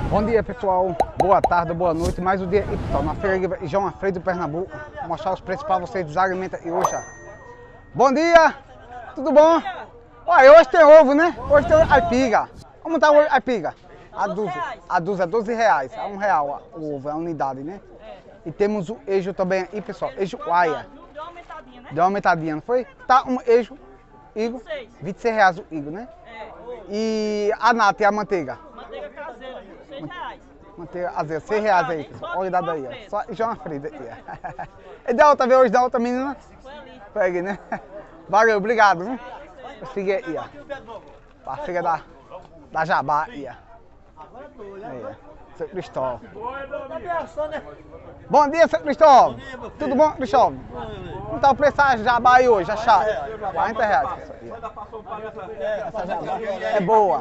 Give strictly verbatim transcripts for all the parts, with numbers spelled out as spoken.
Bom dia, pessoal. Boa tarde, boa noite. Mais um dia aí, pessoal, na feira de João Alfredo, Pernambuco. Vou mostrar os preços para vocês dos alimentos e hoje. Bom dia! Tudo bom? Olha, hoje tem ovo, né? Hoje tem aipiga. Como tá o aipiga? A dúzia. A dúzia é doze reais. É um real o ovo, é a unidade, né? E temos o eijo também aí, pessoal. Eijo uaia. Deu uma aumentadinha, né? Deu uma aumentadinha, não foi? Tá um eijo, Igor, vinte e seis reais o Igor, né? É. E a nata e a manteiga? Manteiga caseira, seis reais. Manteiga azeite, seis reais aí. Olha dado aí, ó. Só João Alfredo aí. E da outra vez hoje, da outra menina? Foi ali. Foi aqui, né? Valeu, obrigado, viu? Eu segui aí, ó. Pra filha da, da Jabá aí, ó. Aí, ó. Seu Cristóvão. Bom dia, seu Cristóvão. Tudo bom, Cristóvão? Como tá o preço da Jabá aí hoje, a chave? quarenta reais, pessoal. Essa Jabá é boa.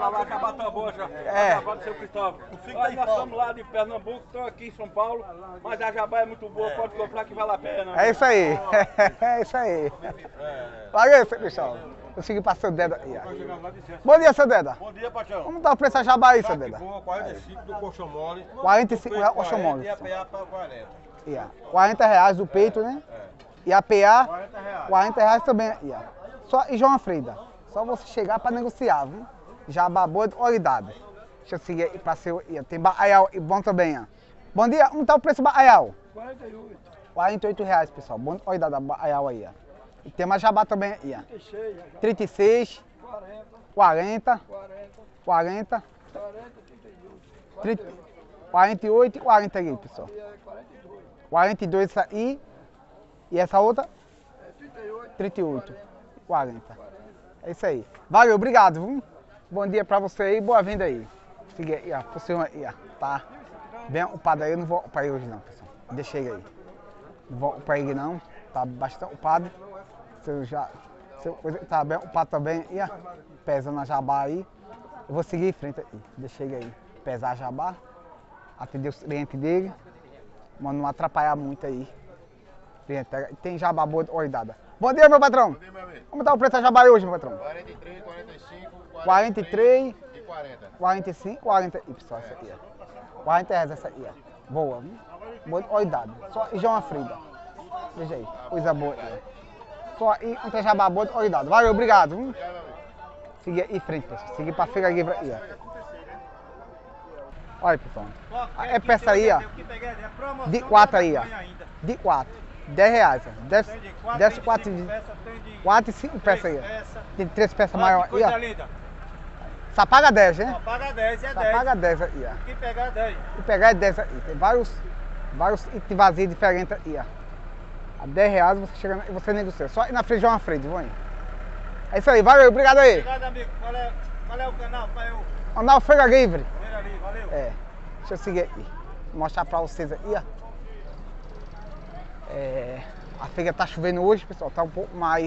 É. Nós estamos lá de Pernambuco, estamos aqui em São Paulo, mas a Jabá é muito boa, pode comprar que vale a pena. É isso aí. É isso aí. Valeu, seu Cristóvão. Eu segui para seu Deda aí, ó. Bom dia, seu Deda. Bom dia, patrão. Como tá o preço da Jabá aí, seu Deda? Boa, quarenta e cinco do colchão mole. quarenta e cinco reais o colchão mole. E a P A para quarenta. Yeah. quarenta reais do peito, né? E a P A, quarenta reais. quarenta reais também. Yeah. Só, e João Alfredo, só você chegar para negociar, viu? Jabá boa de qualidade. Deixa eu seguir aí para seu. Yeah. Tem baial e bom também, ó. Bom dia, como tá o preço do baial? quarenta e oito. quarenta e oito reais, pessoal. Bom de qualidade da baial aí, ó. E tem mais jabá também aí, ó. trinta e seis, quarenta, quarenta, trinta, quarenta e oito e quarenta aí, pessoal. quarenta e dois essa aí. E essa outra? trinta e oito, quarenta. É isso aí. Valeu, obrigado, viu? Bom dia pra você aí, boa vinda aí. Siga aí, ó, pro senhor aí, ó. Tá bem ocupado aí, eu não vou ocupar ele hoje não, pessoal. Deixa ele aí. Não vou ocupar ele não, tá bastante ocupado. Seu já, seu coisa tá bem ocupado também, aí, ó. Pesando a jabá aí. Eu vou seguir em frente aí. Deixa ele aí. Pesar a jabá. Atender os clientes dele. Mas não atrapalhar muito aí. Tem jabá boa de olhada. Bom dia, meu patrão. Bom dia, meu amigo. Como tá o preço da jabá hoje, meu patrão? quarenta e três, quarenta e cinco, quarenta e três, e quarenta. quarenta e cinco, quarenta. E pessoal, essa aqui, ó. quarenta reais essa aqui, ó. Boa, viu? Boa de olhada. Só e João Alfredo. Veja aí. Coisa boa aí. Só e um jabá boa de olhada. Valeu, obrigado, viu? Siga aí em frente, pessoal. Siga pra feira livre aí, ó. Olha, pessoal. É peça aí, ó. De quatro aí, ó. De quatro. dez reais, ó. dez, dez, quatro, quatro e cinco peças aí, ó. Tem três peças maiores aí, ó. Só paga dez, né? Só paga dez e é Só dez. paga dez aí, ó. Quem pegar é dez. E pegar é dez aí. Tem vários, vários itens vazios diferentes aí, ó. A dez reais você chega e você negocia. Só ir na frente de João Alfredo, vão aí. É isso aí, valeu, obrigado aí. Obrigado, amigo. Qual é, qual é o canal para eu Andar o Feira Livre. ver ali? Valeu. É. Deixa eu seguir aqui. Vou mostrar pra vocês aí, ó. É, a feira tá chovendo hoje, pessoal. Tá um pouco mais...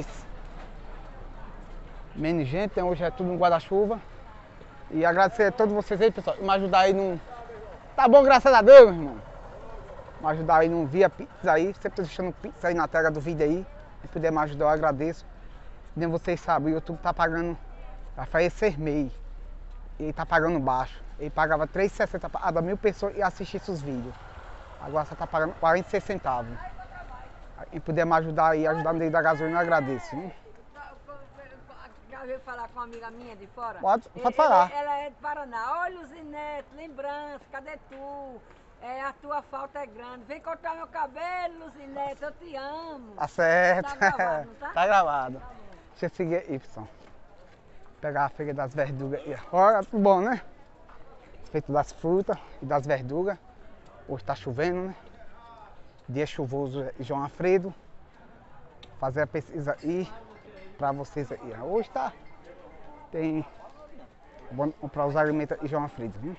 menos gente, então hoje é tudo no guarda-chuva. E agradecer a todos vocês aí, pessoal. E me ajudar aí num... Tá bom, graças a Deus, meu irmão. Me ajudar aí num Via Pix aí. Sempre tô deixando Pix aí na tela do vídeo aí. Se puder me ajudar, eu agradeço. Nem vocês sabem, o YouTube tá pagando... Vai fazer seis meses. Ele tá pagando baixo. Ele pagava três reais e sessenta centavos para mil pessoas e assistisse os vídeos. Agora você tá pagando quarenta e seis centavos. E puder me ajudar aí, ajudar no meio da gasolina, eu agradeço. Hein? Já veio falar com uma amiga minha de fora? Pode, pode Ele- falar. Ela, ela é de Paraná. Olha, Luzinete, lembrança, cadê tu? É, a tua falta é grande. Vem cortar meu cabelo, Luzinete, eu te amo. Tá certo. Tá gravado, não tá? Tá gravado. Deixa eu seguir aí, pessoal. Pegar a feira das verduras aí. Olha, tudo bom, né? Feito das frutas e das verduras. Hoje tá chovendo, né? Dia chuvoso em João Alfredo. Fazer a pesquisa aí pra vocês aí. Hoje tá. Tem. Bom comprar os alimentos em João Alfredo, viu?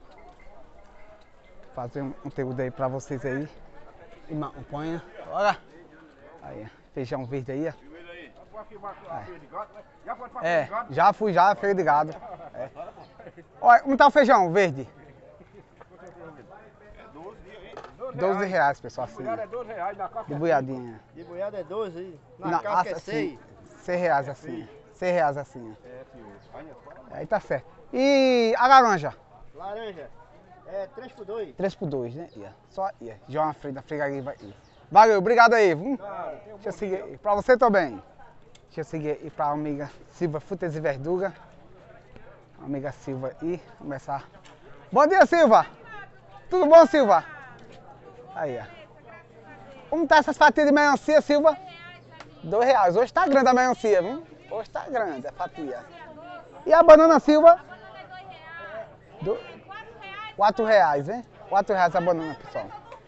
Fazer um conteúdo aí pra vocês aí. E me acompanha. Olha! Aí, feijão verde aí, ó. É, já fui já, feira de gado. É. Olha, como tá o feijão verde? doze reais, pessoal, assim. É doze reais na casca. De boiadinha. De boiada é doze aí. Na Na casca é assim, seis. seis reais assim. seis reais assim. É, senhor. Aí tá certo. E a laranja? Laranja, É três por dois. três por dois, né? Ia. Só ia. João Alfredo, a freguesia vai ir. Valeu, obrigado aí. Viu? Deixa eu seguir aí. Pra você também. Deixa eu seguir aí pra amiga Silva Frutas e Verdura. Amiga Silva aí. Começar. Bom dia, Silva! Tudo bom, Silva? Aí, ó. Como tá essas fatias de melancia, Silva? Dois reais. Hoje tá grande a melancia, viu? Hoje tá grande a fatia. E a banana, Silva? Do... Quatro reais, hein? Quatro reais a banana, pessoal.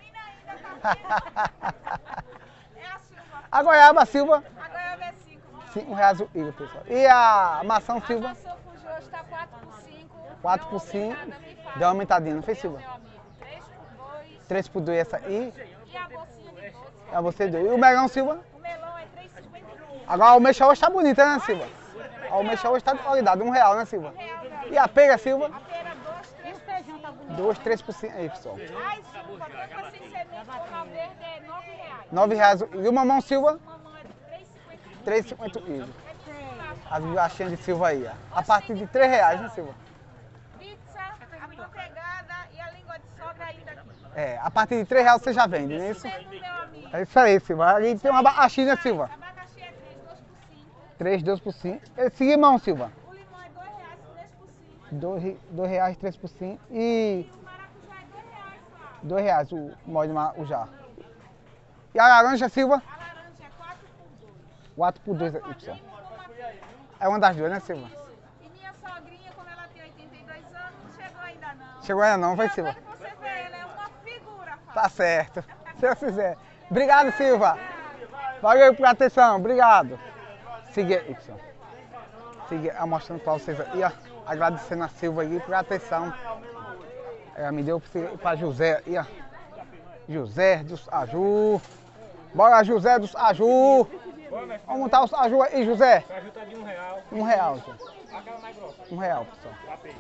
A goiaba, Silva? A goiaba é cinco. Cinco reais o quilo, pessoal. E a maçã, Silva? A maçã fugiu hoje está quatro por cinco. Quatro por cinco. Deu uma aumentadinha, não fez, Silva? três por dois. Três por dois essa aí. E a bolsinha de doce. É você dois. E o melão, Silva? O melão é três e cinquenta e um. Agora a almexa hoje tá bonita, né, Silva? A almexa hoje tá de qualidade, um real, né, Silva? E a pera, Silva? A pera dois, três feijão tá bonito. Dois, três por cento aí, pessoal. Ai, supa, tampa sem semente, forral verde é nove reais. Nove reais. o- E o mamão, Silva? Mamão é Três três e cinquenta e um. e cinquenta o quilo. É As bolachinhas de Silva aí, ó. A partir de três reais, né, Silva? pizza, amanteigada e a língua de sogra ainda aqui. É, a partir de três reais você já vende, não é isso? Mesmo, meu amigo. É isso aí, Silva. Ali tem uma abacaxi, né, Silva? Abacaxi é três, dois por cinco. Três, dois por cinco. Esse limão, Silva? O limão é dois reais, três por cinco. Dois, dois reais, três por cinco. E O maracujá é dois reais, Flávio. dois reais o molde de maracujá. E a laranja, Silva? A laranja é quatro por dois. Quatro por dois aí, pessoal. Podinho com manteiga. É uma das duas, né, Silva? E minha sogrinha, como ela tem oitenta e dois anos, não chegou ainda não. Chegou ainda não, vai, Eu Silva? quero que você vê, ela é uma figura, Fábio. Tá certo. Se eu fizer. Obrigado, Silva. Valeu por atenção. Obrigado. Siga aí, pessoal. Siga aí, mostrando pra vocês aí, ó. Agradecendo a Silva aí por atenção. Ela me deu pra José aí, ó. José dos Aju. Bora, José dos Aju. Vamos montar os Aju aí, José. A ajuda de um real. Um real, José. Aquela mais grossa. Um real, pessoal. Papel.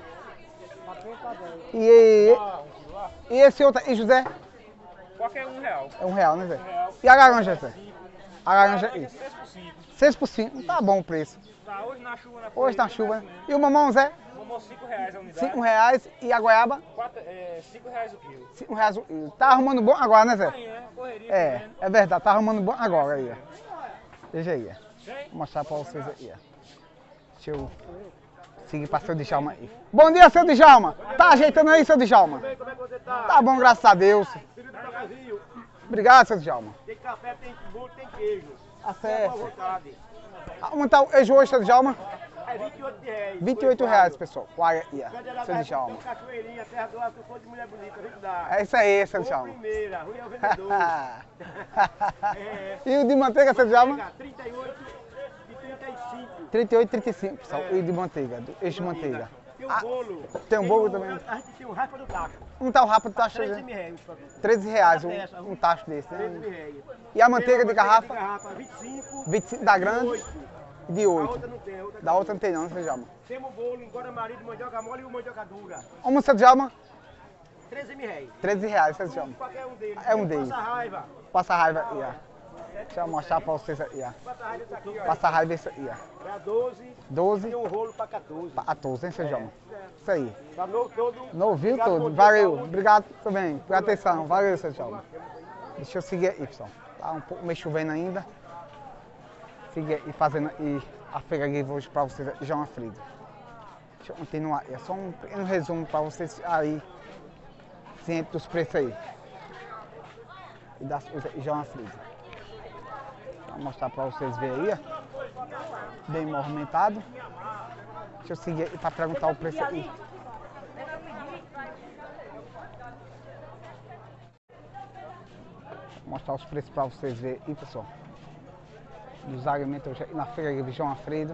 E, e esse outro aí, José? Qualquer um real. É um real, né, Zé? E a laranja, Zé? A laranja aí. três por cinco. Seis por cinco. Tá bom o preço. Tá, hoje na chuva, né? Hoje na chuva. E o mamão, Zé? Tomou cinco reais a unidade. Cinco reais. E a goiaba? Quatro, é, cinco reais o quilo. Cinco reais o quilo. Tá arrumando bom agora, né, Zé? Amanhã, correria. É, fazendo. é verdade. Tá arrumando bom agora aí, ó. Veja aí, ó. Tem? Vou mostrar pra vocês aí, ó. Deixa eu seguir pra seu Djalma aí. Bom dia, seu Djalma. Tá ajeitando aí, seu Djalma? Como é que você tá? Tá bom, graças a Deus. Filho tá vazio. Obrigado, seu Djalma. Tem café, tem bolo, tem queijo. Tá À certo. vontade. Como tá o queijo hoje, seu Djalma? É vinte e oito reais. vinte e oito reais, pessoal. Olha aí, Cadê ó. lá Seu vai Djalma. ter cachoeirinha, terra do ar, cor de mulher bonita, a gente dá. É isso aí, seu Rua Djalma. primeira, Rui é o vendedor. É. E o de manteiga, seu Djalma? Pega trinta e oito e trinta e cinco. trinta e oito, trinta e cinco, pessoal. E de manteiga, do eixo de manteiga. Tem um Ah, bolo. tem um bolo o- também? A gente tem um rapa do tacho. Como tá o rapa do tacho? treze mil reais, por favor. treze reais um, Essa, um tacho desse, treze mil né? reais. E a manteiga Tem de uma garrafa? de garrafa, vinte e cinco. vinte e cinco da grande oito. e de A oito. outra não tem, a outra Da outra não tem não, seu Djalma. Temos o bolo, engorda marido, mandioca mole e o mandioca dura. Como, seu Djalma? treze mil reais. treze reais, seu Djalma. Qualquer um deles. É um Tem deles. Passa raiva. Passa raiva aí, ó. Deixa eu mostrar pra vocês aí, ó. Passa raiva isso aqui, ó. Passa raiva isso aí, ó. Pra doze, doze tem um rolo pra quatorze. a doze, hein, seu Djalma? Isso aí. Pra novo todo. Novinho Obrigado todo. por ter Valeu. saúde. Obrigado também por atenção. Valeu, seu Djalma. Deixa eu seguir aí, pessoal. Tá um pouco meio chovendo ainda. Seguir aí fazendo aí a feira aqui hoje pra vocês, João Alfredo. Deixa eu continuar. É só um pequeno resumo pra vocês aí, ciente dos preços aí. E das coisas aí, João Alfredo. Vou mostrar pra vocês verem aí, ó. Bem movimentado. Deixa eu seguir aí pra perguntar o preço aí. Vou mostrar os preços pra vocês verem aí, pessoal. Dos alimentos hoje aí na feira de João Alfredo.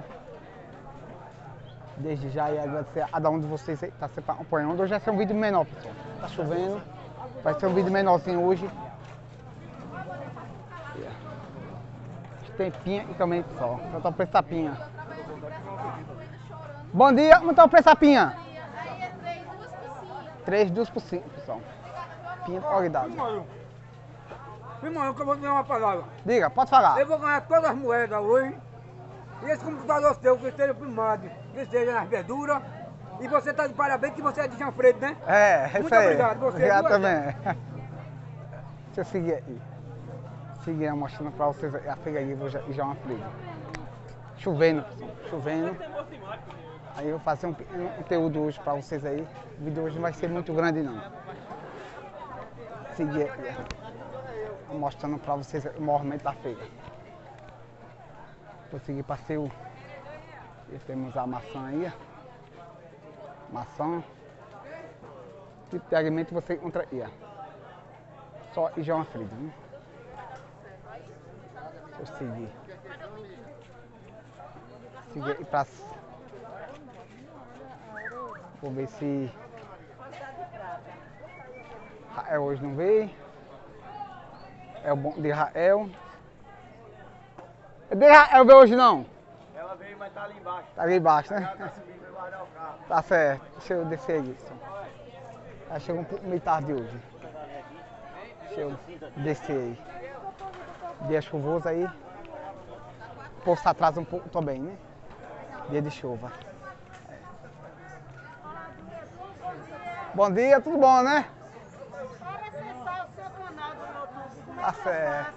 Desde já e agradecer a cada um de vocês aí que tá sempre acompanhando. Hoje vai ser um vídeo menor, pessoal. Tá chovendo. Vai ser um vídeo menorzinho hoje. Tem pinha e também, pessoal. Vou botar o preço da pinha. Bom dia, como tá o preço da pinha? Aí é três, duas por cinco. três, duas por cinco, pessoal. Pinha de qualidade. Irmão, eu vou dizer uma palavra. Diga, pode falar. Eu vou ganhar todas as moedas hoje. E esse computador seu que esteja filmado, que esteja nas verduras, E você tá de parabéns que você é de Janfredo, né? É, isso Muito aí. obrigado, você, Obrigado viu, também. Deixa eu seguir aí. Seguir mostrando pra vocês a feira aí de João Alfredo. Chovendo, pessoal, chovendo. Aí eu vou fazer um, um conteúdo hoje pra vocês aí. O vídeo hoje não vai ser muito grande não. Seguir aí. Mostrando pra vocês o movimento da feira. Vou seguir passeio. E temos a maçã aí. Maçã. Que tipo de alimento você encontra aí. Ó. Só em João Alfredo. Né? Deixa eu seguir. Seguir aí pra... Vou ver se... Rael hoje não veio. É o bom de Rael. De Rael veio hoje não? Ela veio, mas tá ali embaixo. Tá ali embaixo, né? Ela tá subindo, vai guardar o carro. Tá certo. Deixa eu descer aí. Já chegou um pouco meio tarde hoje. Deixa eu descer aí. Dia chuvoso aí. O povo se atrasa um pouco também, né? Dia de chuva. É. Bom dia, tudo bom, né? Tá certo.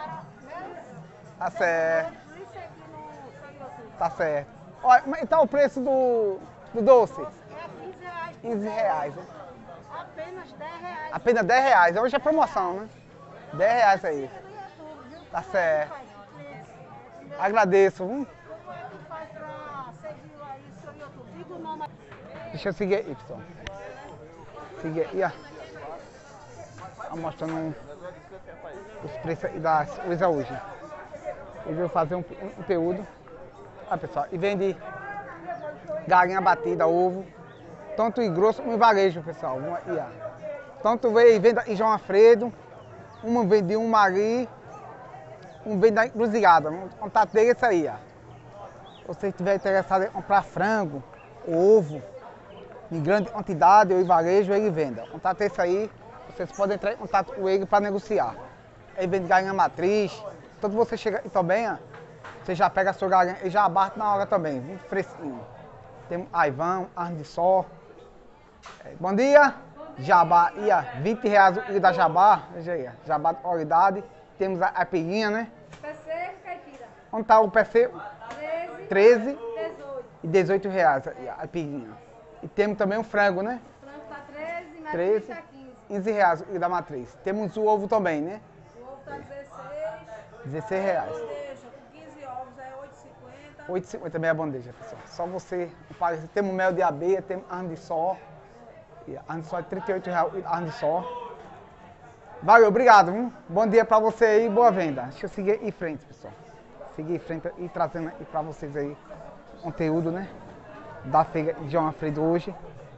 Tá certo. Tá certo. Olha, mas então o preço do, do doce? É quinze reais. quinze reais, né? Apenas dez reais. Apenas dez reais. Hoje é promoção, né? dez reais aí. Tá certo. Agradeço, viu? Como é que faz pra seguir aí o seu YouTube? Diga o nome. Deixa eu seguir aí, pessoal. Seguir aí, ó. Tá mostrando os preços aí das coisas hoje. Hoje eu vou fazer um, um conteúdo. Olha, pessoal, e vende galinha batida, ovo, tanto em grosso como em varejo, pessoal. Uma, e, ó. Tanto vem venda em João Alfredo, uma vende um Mari, um vende da Encruzilhada. O contato dele é esse aí, ó. Se você estiver interessado em comprar frango, ovo, em grande quantidade ou em varejo, ele venda. O contato é esse aí, vocês podem entrar em contato com ele para negociar. Ele vende galinha matriz, tanto você chega aqui também, ó, você já pega a sua galinha e já abate na hora também, viu? Fresquinho. Tem aivão, carne de sol. É, bom dia! Jabá, ia vinte reais o quilo da jabá, veja aí, jabá de qualidade. Temos a, a peguinha, né? Pé seco, caipira. Onde tá o P C? treze, treze dezoito. e dezoito reais aí, a peguinha. E temos também o frango, né? O frango tá treze, mas treze, tá quinze. quinze reais o quilo da matriz. Temos o ovo também, né? O ovo tá dezesseis. dezesseis reais. Bandeja com quinze ovos é oito e cinquenta. oito e cinquenta meia bandeja, pessoal. Só você. Temos mel de abelha, temos carne de sol. E a carne de sol é trinta e oito reais a carne de sol. Valeu, obrigado, viu? Bom dia pra você aí, boa venda. Deixa eu seguir em frente, pessoal. Seguir em frente e trazendo aí pra vocês aí conteúdo, né? Da feira de João Alfredo hoje.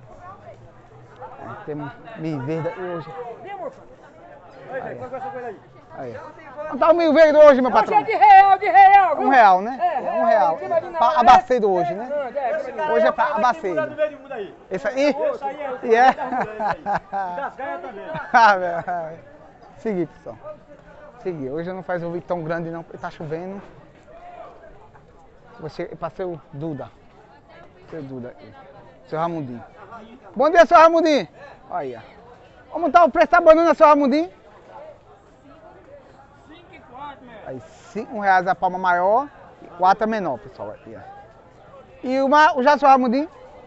É, temos milho verde hoje. Aí, aí. Não tá o milho verde hoje, meu patrão? Hoje é de real, de real. Um real, né? É, um real. é, é, Pra abacedo hoje, né? É, Hoje é pra abacedo. Esse aí? E é? Ah, velho. Seguir, pessoal. Seguir. Hoje eu não faço um vídeo tão grande não, porque tá chovendo. Você passei o Duda. Seu Duda aí. Seu Ramundim. Bom dia, seu Ramundim. Olha aí, ó. Como tá o preço da banana, seu Ramundim? Aí, cinco reais a palma maior e quatro a menor, pessoal. Aqui, ó. E uma, o já, seu Ramundim?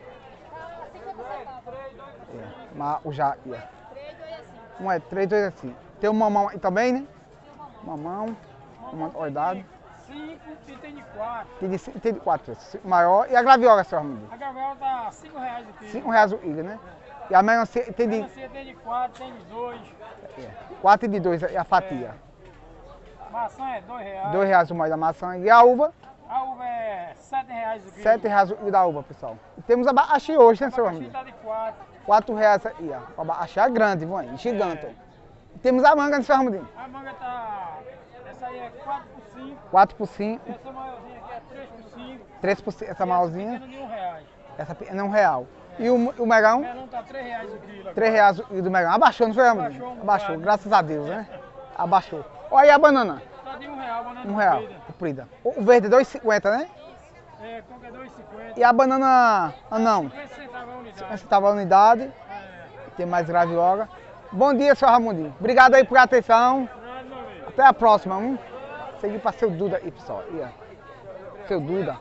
É, o já, aqui, ó. Um é três, dois é assim. Tem o mamão aí também, né? Mamão, mamão olhado. cinco e tem de quatro. Tem de cinco, tem de quatro, cinco maior. E a graviola, seu Ramundim? A gravela tá cinco reais o quilo. cinco reais o quilo, né? E a melancia tem A de melancia tem de quatro, tem de dois. quatro e de dois, e a fatia. Maçã é dois reais. dois reais o mais da maçã. E a uva? A uva é sete reais o quilo. sete reais o quilo da uva, pessoal. E temos abacaxi hoje, né, seu Abacaxi Ramundim? tá de quatro. quatro reais aí, ó. O abacaxi é grande, viu aí? Gigante. E temos a manga, né, seu Ramundim? A manga tá... Essa aí é quatro por cinco. quatro por cinco, Essa maiorzinha aqui é três por cinco. três por cinco, essa Essa maiorzinha. pequena de um reais. Essa pequena é um real. E o, o melão? O melão tá três reais o quilo. três reais o quilo do melão. Abaixou, não foi, Ramundim? Abaixou um Abaixou, bocado. graças a Deus, né? Abaixou. Olha aí a banana. Tá de um real, banana Um real, comprida. comprida. O o verde, dois e cinquenta, né? É, coca é dois e cinquenta. E a banana anão? cinquenta centavos a unidade. cinquenta centavos a unidade. É. Tem mais graviola. Bom dia, seu Ramundinho. Obrigado aí por atenção. Nada, meu amigo. Até a próxima. Vamos seguir para seu Duda aí, pessoal. Aí, ó. Seu Duda.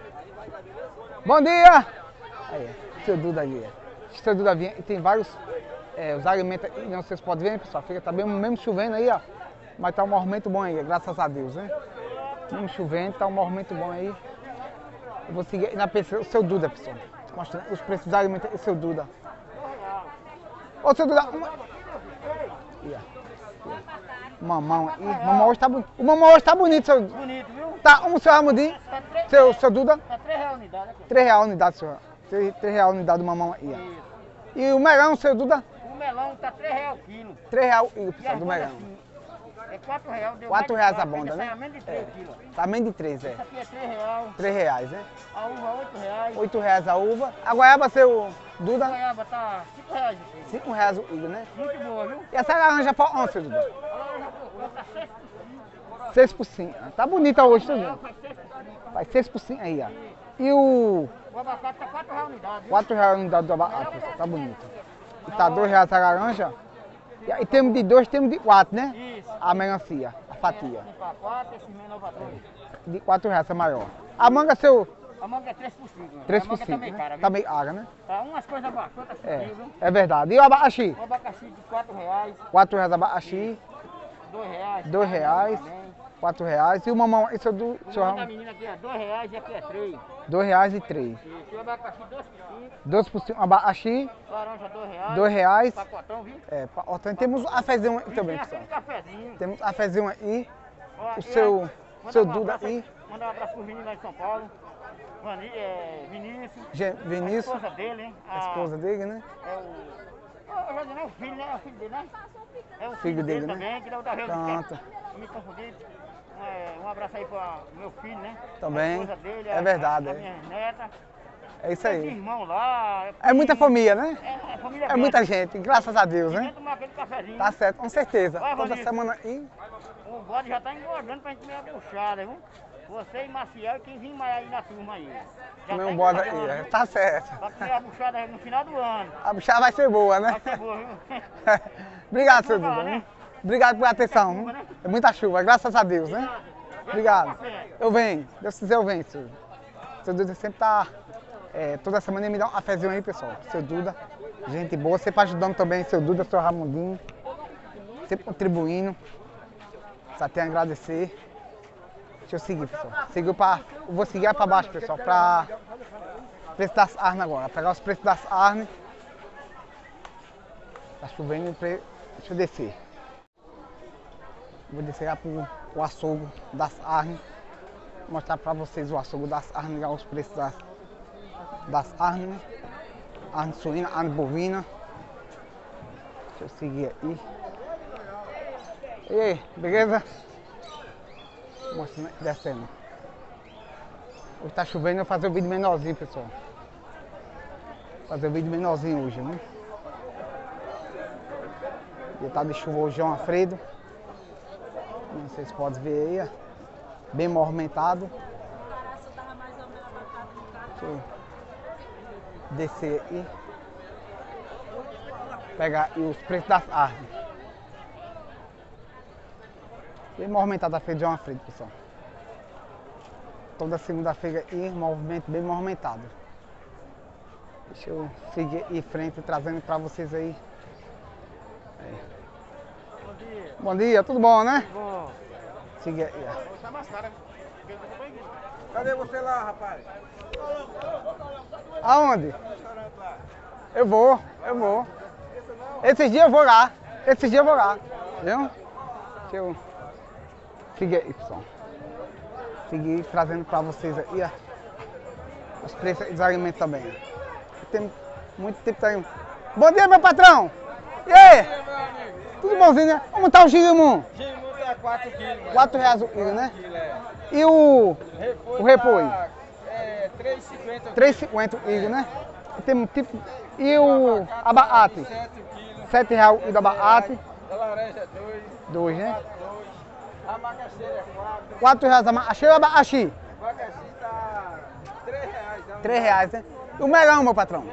Bom dia! Aí, ó. Seu Duda ali. Ó. Seu Duda vinha e tem vários é, os alimentos aí, não vocês podem ver, pessoal. Fica tá bem, mesmo chovendo aí, ó. Mas tá um movimento bom aí, graças a Deus, né? Mesmo chovendo, tá um movimento bom aí. Eu vou seguir na pessoa, o seu Duda, pessoal. Mostrando os preços dos alimentos aí, o seu Duda. Ô, seu Duda. Uma... Aí, ó. Mamão aí. Mamão hoje tá bonito. O mamão hoje tá bonito, seu. Bonito, viu? Tá, um, seu Ramudinho. Seu, seu Duda. Tá três reais a unidade aqui. três reais a unidade, senhor. três reais a unidade do mamão aí, ó. E o melão, seu Duda? O melão tá três reais o quilo. três reais o quilo, E pessoal, as do bondas melão. assim, é quatro reais. Deu quatro mais de reais a quatro, bonda, ainda né? sai a menos de três quilos. Tá menos de três, é. Essa aqui é três reais. três reais, né? A uva oito reais. oito reais a uva. A goiaba, seu A Duda? goiaba tá cinco reais. cinco reais o quilo, né? Muito boa, viu? E essa laranja pra onde, seu Duda? A laranja pô, tá seis por cinco. seis por cinco. Tá bonita hoje, seu Duda. Faz seis por cinco. Vai seis por cinco aí, ó. E o O abacate tá quatro reais a unidade, viu? quatro reais a unidade do abacate, pessoal. Tá bonito. E tá dois reais a laranja. E aí temos de dois, temos de quatro, né? Isso. A melancia, a fatia. Esse pra quatro, esse menor pra dois. De quatro reais é maior. A manga, seu A manga é três por cinco. três A por manga cinco, tá meio né? cara, viu? Tá meio cara, né? Tá umas coisas abaixo, outras É, subiu, viu? é verdade. E o abacaxi? O abacaxi de quatro reais, quatro reais abacaxi, dois reais. dois reais, também. quatro reais. E o mamão, isso é do O senhor mamão da Ramon? menina aqui é dois reais e aqui é três. dois reais e três. E o abacaxi dois por cinco, dois por cinco abacaxi, laranja dois reais. dois reais. Pacotão, viu? É, pa- ó, também temos a fezinho aí E também, tem pessoal. aquele cafezinho. Temos a fezinho aí, Ó, o e seu, aí, manda seu um Duda abraço aí, Mandar um abraço pro Vinícius lá de São Paulo. Vani, é, Vinícius. Gen- A Vinícius, esposa dele, hein? a esposa dele, né? É o. Oh, já não é o filho, né? É o filho dele, né? É o filho, Filho dele, dele, né? também, que dá o da Rio Pronto. Me confundi. É, um abraço aí para meu filho, né? Também. A esposa dele, É a- verdade, A, a é. minha neta. É isso Tem aí. irmão lá. É muita primo. família, né? É, é família É grande. muita gente, graças a Deus, E vem né? tomar aquele cafezinho. Tá certo, com certeza. Vai, Toda Vanessa. semana aí. O bode já tá engordando pra gente comer a buchada, viu? Você e Maciel e quem vir mais aí na turma aí. Já Comer tá um bode engordando, aí, viu? tá certo. Pra comer a buchada no final do ano. A bichada vai ser boa, né? Vai ser boa, viu? Obrigado, seu Chuva lá, Duda. né? né? Obrigado pela atenção. Chuva, né? É muita chuva, graças a Deus, né? Obrigado. Café. Eu venho, Deus quiser eu venho, seu. Seu Duda sempre tá. é, toda semana ele me dá um cafezinho aí, pessoal. Seu Duda, gente boa, sempre ajudando também, seu Duda, seu Ramundinho. Sempre contribuindo. Só tenho a agradecer. Deixa eu seguir, pessoal. Seguiu pra. Eu vou seguir lá pra baixo, pessoal, pra. Preço das arnes agora. Pegar os preços das arnes. Tá chovendo, pre- deixa eu descer. Vou descer lá pro, pro açougue das arnes. Mostrar pra vocês o açougue das arnes, lá os preços das, das arnes, né? Arne suína, arne bovina. Deixa eu seguir aí. E aí, beleza? Mostrando, descendo. Hoje tá chovendo, eu vou fazer o vídeo menorzinho, pessoal. Vou fazer o vídeo menorzinho hoje, né? Dia tá de chuva hoje, João Alfredo. Como vocês podem ver aí, ó. Bem movimentado. Deixa eu descer aí. Pegar aí os preços das arnes. Bem movimentado a feira de João Alfredo, pessoal. Toda segunda-feira aí, movimento bem movimentado. Deixa eu seguir aí em frente, trazendo pra vocês aí. Aí. Bom dia. Bom dia, tudo bom, né? Bom. Siga aí, ó. Você é mais cara. Cadê você lá, rapaz? Aonde? Eu vou, eu vou. Esses dias eu vou lá. Esses dias eu vou lá. Viu? Deixa eu seguir aí, pessoal. Seguir trazendo pra vocês aí, ó. Os preços dos alimentos também. Tem muito tempo aí. Bom dia, meu patrão! E aí? Tudo bonzinho, né? Como tá o girimum? Girimum tá quatro quilos. quatro reais o quilo, né? E o, o repolho? É três e cinquenta. três e cinquenta o quilo, né? E tem tipo. E o abacate? sete reais o quilo do abacate. A laranja é dois. dois, né? dois. A macaxeira é quatro. quatro reais a macaxeira e o abacaxi? O abacaxi tá três reais, né? E o melão, meu patrão?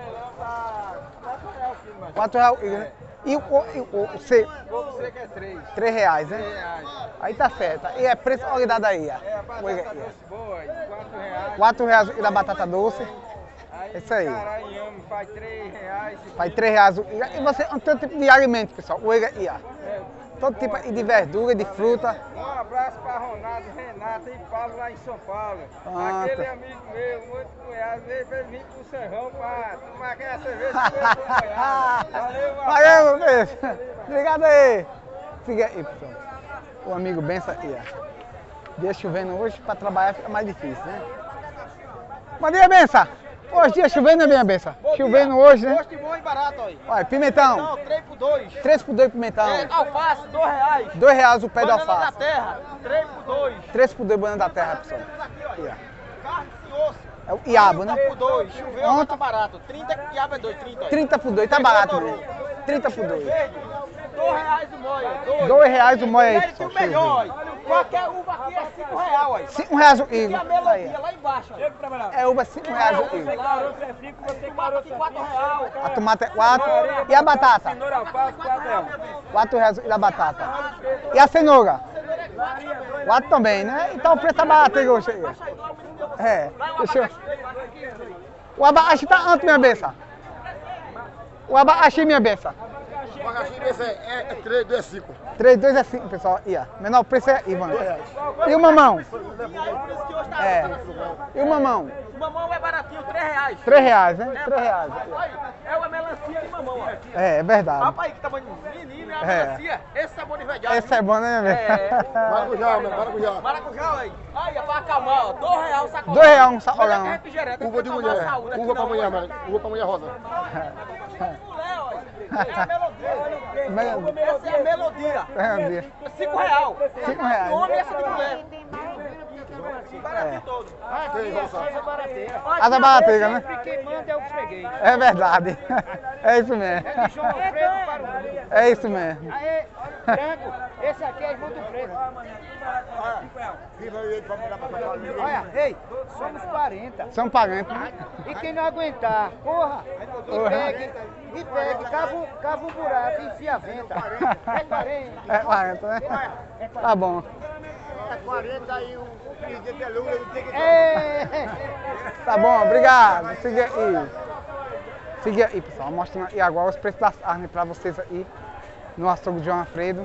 quatro reais o quilo, né? E o, e o, o C? Você que é três. três reais, né? três reais. Aí tá certo. E é preço olhado aí, ó. É, a batata doce boa, aí, quatro reais. quatro reais e da batata doce. Aí, É isso aí. Caranhame faz três reais. Faz três reais o quilo. E você, todo tipo de alimento, pessoal. O aí, ó. É, Todo tipo de verdura, de fruta. um abraço para Ronaldo, Renato e Paulo lá em São Paulo. Ah, Aquele tá. amigo meu, muito cunhado, veio pra vir pro Serrão pra tomar aquela cerveja com ele pro Goiás. Valeu, Valeu, meu beijo. Obrigado aí. Siga aí, pessoal. O amigo Benção aí, ó. Dia chovendo hoje, para trabalhar fica mais difícil, né? Bom dia, Benção. Hoje dia chovendo, né, minha Benção? Chovendo hoje, né? Gosto bom e barato, aí. Olha, pimentão. três por dois. três por dois pimentão. É, alface, dois reais. dois reais o pé de Banana da alface. terra, três por dois. três por dois banana da terra, pessoal. Aí, ó. Carne de osso. É o iabo, né? três por dois. Choveu, Ontem- mas tá barato. trinta, quiabo é dois, trinta. trinta por dois, tá barato mesmo. trinta por dois. dois reais o moia. dois reais o moia aí, Ele tem pessoal. o Deixa eu melhor, ver. ó. Qualquer uva aqui é cinco reais, ó. cinco reais o E quilo. a Aí, melodia ó. lá embaixo, ó. É uva cinco reais o quilo. Caroço é cinco, você caroço Tomate quatro reais. A tomate é quatro. E a batata? Cenoura alface, quatro reais. quatro reais e a batata. E a cenoura? quatro também, né? Então o preço tá barato aí hoje. aí. É, deixa eu... O abacaxi tá antes, minha benção. O abacaxi, minha benção. O abacaxi desse é, é três, dois, cinco. três, dois é cinco, pessoal. E, ó, menor preço é Ivan. E o mamão? É. E o mamão? O mamão é baratinho, três reais. três reais, né? três reais. É uma melancia de mamão, ó. É, é verdade. Rapaz, que tamanho menino, é a É. melancia. Esse sabor de verdade. Esse é bom, né, minha benção? Maracujá, meu, maracujá. Maracujá, aí. Aí, é pra acalmar, ó. Dois reais o sacolão. Dois reais um sacolão. Melhor que refrigerante, Uva de pra tomar mulher. saúde aqui Uva na pra mulher, hora. mano. Uva pra mulher rosa. Mulher, ó. Essa é a melodia. Melodia. Essa é a melodia. Melodia. Cinco reais. Cinco reais. Homem, essa de mulher. É. Baratinho todo. Três, vamos lá. Asa barateira, né? Quem manda é o freguês. É verdade. É isso mesmo. É de João Alfredo para o Rio. É isso mesmo. Aí, branco, esse aqui é João do Fredo. Olha, ei, somos quarenta. São parentes, né? E quem não aguentar, corra, e Porra. pegue, e pegue, cava, um- cava um buraco, enfia a venta. É quarenta. É quarenta, né? Tá bom. quarenta aí, o presidente é Lula, não tem que... É. Tá bom, obrigado. Siga aí. Siga aí, pessoal. Mostrando aí agora os preços das carnes pra vocês aí no açougue de João Alfredo.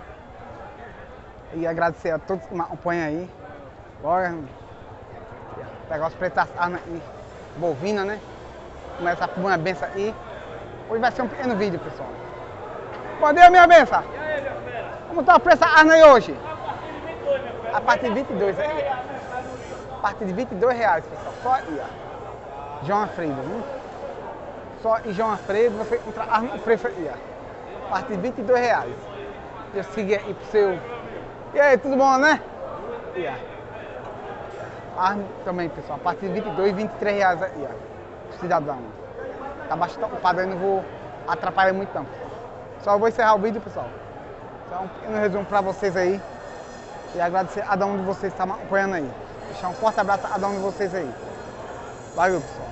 E agradecer a todos que me acompanham aí. Bora pegar os preços das carnes aí. Bovina, né? Começar por uma benção aí. Hoje vai ser um pequeno vídeo, pessoal. Bom dia, minha benção. Como tá o preço da carne aí hoje? A partir de vinte e dois aí. A partir de vinte e dois reais, pessoal. Só aí, ó. João Alfredo, viu? Só em João Alfredo você encontra arma o preço aí, ó. A partir de vinte e dois reais. Eu sigo aí pro seu. E aí, tudo bom, né? Aí, ó. Arma também, pessoal. A partir de vinte e dois, vinte e três reais aí, ó. Cidadão. Tá bastante ocupado aí, não vou atrapalhar muito não, pessoal. Só vou encerrar o vídeo, pessoal. Só um pequeno resumo pra vocês aí. E agradecer a cada um de vocês que está me acompanhando aí. Deixar um forte abraço a cada um de vocês aí. Valeu, pessoal.